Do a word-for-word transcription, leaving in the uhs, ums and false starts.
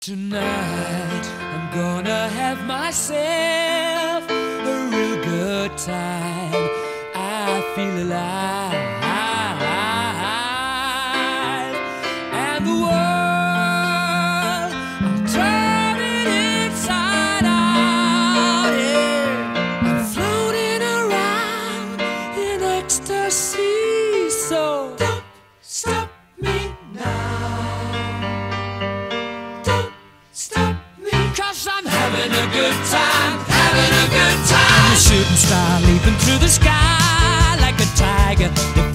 Tonight I'm gonna have myself a real good time. I feel alive, and the world, I'll turn it inside out. Yeah, I'm floating around in ecstasy. So don't stop me now. Stop me, cause I'm having a good time, having a good time. I'm a shooting star leaping through the sky like a tiger.